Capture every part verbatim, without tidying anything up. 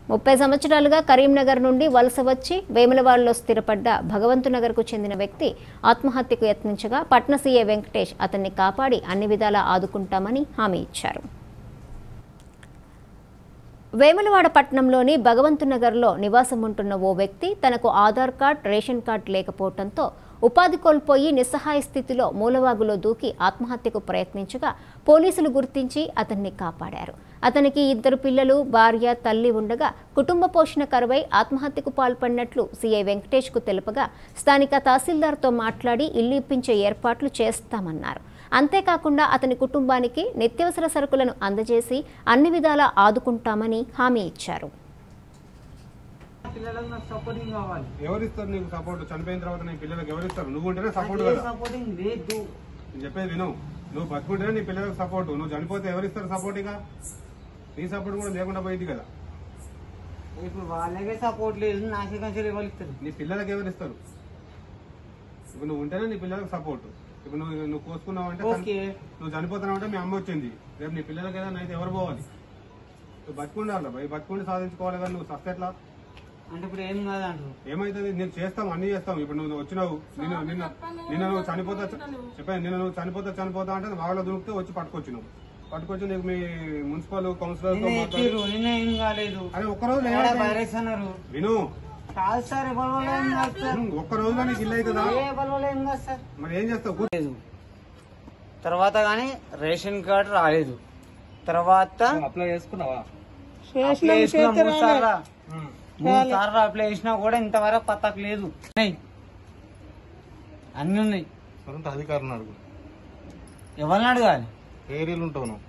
ముప్పై సంవత్సరాలుగా కరీంనగర్ నుండి వలస వచ్చి వేములవాడలో స్థిరపడ్డ భగవంతునగర్కు చెందిన వ్యక్తి ఆత్మహత్యకు యత్నించగా పట్న సీఏ వెంకటేష్ అతన్ని కాపాడి అన్ని విధాలా ఆదుకుంటామని హామీ ఇచ్చారు. వేములవాడ పట్టణంలోని భగవంతునగర్లో నివాసం ఉంటున్న ఓ వ్యక్తి తనకు ఆధార్ కార్డ్, రేషన్ కార్డు లేకపోవడంతో ఉపాధి కోల్పోయి నిస్సహాయ స్థితిలో మూలవాగులో దూకి ఆత్మహత్యకు ప్రయత్నించగా పోలీసులు గుర్తించి అతన్ని కాపాడారు. అతనికి ఇద్దరు పిల్లలు, భార్య, తల్లి ఉండగా కుటుంబ పోషణ కరువై ఆత్మహత్యకు పాల్పడినట్లు సీఐ వెంకటేష్కు తెలుపగా స్థానిక తహసీల్దార్తో మాట్లాడి ఇల్లు ఇప్పించే ఏర్పాట్లు చేస్తామన్నారు. అంతేకాకుండా అతని కుటుంబానికి నిత్యావసర సరుకులను అందజేసి అన్ని విధాలా ఆదుకుంటామని హామీ ఇచ్చారు. ఎవరిస్తారు నీకు సపోర్ట్? చనిపోయిన తర్వాత నీ పిల్లలకు ఎవరిస్తారు? నువ్వు ఉంటేనే సపోర్ట్ కదా. నేను చెప్పేది విను. నువ్వు బతుకుంటేనే నీ పిల్లలకు సపోర్ట్. నువ్వు చనిపోతే ఎవరిస్తారు సపోర్ట్? ఇక నీ సపోర్ట్ కూడా లేకుండా పోయింది కదా. ఇప్పుడు వాళ్ళకే సపోర్ట్ లేదు, నాకే కంచెలు ఎవరు ఇస్తారు? నీ పిల్లలకు ఎవరిస్తారు? ఇప్పుడు నువ్వు ఉంటేనే నీ పిల్లలకు సపోర్ట్. ఇప్పుడు నువ్వు నువ్వు కోసుకున్నావు అంటే, నువ్వు చనిపోతున్నావు అంటే మీ అమ్మ వచ్చింది. రేపు నీ పిల్లలకి ఏదైనా అయితే ఎవరు పోవాలి? నువ్వు బతుకుండాలి భయ్, బతుకుండి సాధించుకోవాలి కానీ నువ్వు సస్తే ఎట్లా? అంటే ఇప్పుడు ఏం కాదంటారు. ఏమైతుంది? నేను చేస్తాం, అన్ని చేస్తాం. ఇప్పుడు నువ్వు వచ్చినావు, నిన్ను నిన్న నిన్న నువ్వు చనిపోతా చెప్పాను, నిన్న నువ్వు చనిపోతా చనిపోతా అంటే వాళ్ళ దొరికితే వచ్చి పట్టుకొచ్చి నువ్వు పట్టుకొచ్చి నీకు మీ మున్సిపల్ కౌన్సిలర్ తో అరే ఒక్కరోజు విను. కాదు సార్, ఒక్క రోజులో నీకు ఇల్లు అవుతుందా? మరి ఏం చేస్తావు? తర్వాత గానీ రేషన్ కార్డు రాలేదు. తర్వాత అప్లై చేసుకున్నావా? మూడు సార్లు మూడు సార్లు అప్లై చేసినా కూడా ఇంతవరకు పత్తకు లేదు. అన్ని ఉన్నాయి. అధికారులు అడుగు. ఎవరిని అడగాలి? ఏరియాలు ఉంటావు నువ్వు?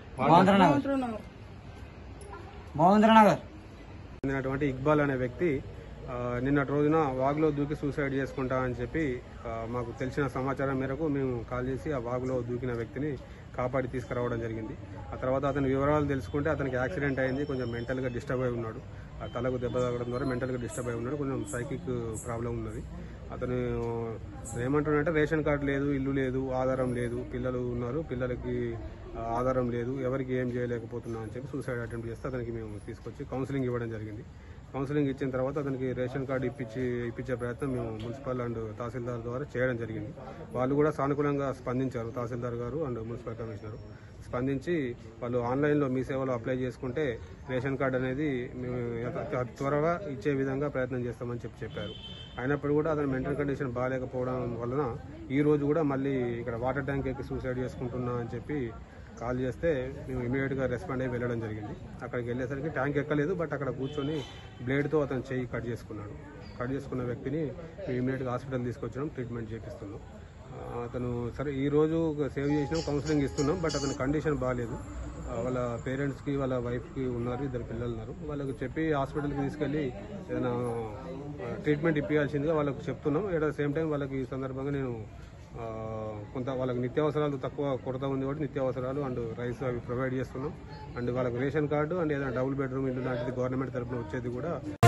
మహేంద్రనగర్ చెందినటువంటి ఇక్బాల్ అనే వ్యక్తి నిన్నటి రోజున వాగులో దూకి సూసైడ్ చేసుకుంటా అని చెప్పి మాకు తెలిసిన సమాచారం మేరకు మేము కాల్ చేసి ఆ వాగులో దూకిన వ్యక్తిని కాపాడి తీసుకురావడం జరిగింది. ఆ తర్వాత అతని వివరాలు తెలుసుకుంటే అతనికి యాక్సిడెంట్ అయింది, కొంచెం మెంటల్గా డిస్టర్బ్ అయి ఉన్నాడు. ఆ తలకు దెబ్బ తగలడం ద్వారా మెంటల్గా డిస్టర్బ్ అయి ఉన్నాడు, కొంచెం సైకిక్ ప్రాబ్లం ఉన్నది. అతను ఏమంటున్నాడంటే రేషన్ కార్డు లేదు, ఇల్లు లేదు, ఆధారం లేదు, పిల్లలు ఉన్నారు, పిల్లలకి ఆధారం లేదు, ఎవరికి ఏం చేయలేకపోతున్నా అని చెప్పి సూసైడ్ అటెంప్ట్ చేస్తే అతనికి మేము తీసుకొచ్చి కౌన్సిలింగ్ ఇవ్వడం జరిగింది. కౌన్సిలింగ్ ఇచ్చిన తర్వాత అతనికి రేషన్ కార్డు ఇప్పించి ఇప్పించే ప్రయత్నం మేము మున్సిపల్ అండ్ తహసీల్దార్ ద్వారా చేయడం జరిగింది. వాళ్ళు కూడా సానుకూలంగా స్పందించారు. తహసీల్దార్ గారు అండ్ మున్సిపల్ కమిషనర్ స్పందించి వాళ్ళు ఆన్లైన్లో మీ సేవలో అప్లై చేసుకుంటే రేషన్ కార్డు అనేది మేము త్వరగా ఇచ్చే విధంగా ప్రయత్నం చేస్తామని చెప్పి చెప్పారు. అయినప్పుడు కూడా అతని మెంటల్ కండిషన్ బాగాలేకపోవడం వలన ఈ రోజు కూడా మళ్ళీ ఇక్కడ వాటర్ ట్యాంక్ ఎక్కి సూసైడ్ చేసుకుంటున్నా అని చెప్పి కాల్ చేస్తే మేము ఇమీడియట్గా రెస్పాండ్ అయ్యి వెళ్ళడం జరిగింది. అక్కడికి వెళ్ళేసరికి ట్యాంక్ ఎక్కలేదు, బట్ అక్కడ కూర్చొని బ్లేడ్తో అతను చెయ్యి కట్ చేసుకున్నాడు. కట్ చేసుకున్న వ్యక్తిని మేము ఇమీడియట్గా హాస్పిటల్ తీసుకొచ్చినాం, ట్రీట్మెంట్ చేపిస్తున్నాం. అతను సరే ఈ రోజు సేవ్ చేసినాం, కౌన్సిలింగ్ ఇస్తున్నాం, బట్ అతని కండిషన్ బాగాలేదు. వాళ్ళ పేరెంట్స్కి వాళ్ళ వైఫ్కి ఉన్నారు, ఇద్దరు పిల్లలు ఉన్నారు. వాళ్ళకి చెప్పి హాస్పిటల్కి తీసుకెళ్ళి ఏదైనా ట్రీట్మెంట్ ఇప్పించాల్సిందిగా వాళ్ళకి చెప్తున్నాం. ఎట్ ద సేమ్ టైం వాళ్ళకి ఈ సందర్భంగా నేను కొంత వాళ్ళకి నిత్యావసరాలు తక్కువ కొరత ఉంది కాబట్టి నిత్యావసరాలు అండ్ రైస్ అవి ప్రొవైడ్ చేస్తున్నాం. అండ్ వాళ్ళకి రేషన్ కార్డు అండ్ ఏదైనా డబుల్ బెడ్రూమ్ ఇల్లు లాంటిది గవర్నమెంట్ తరఫున వచ్చేది కూడా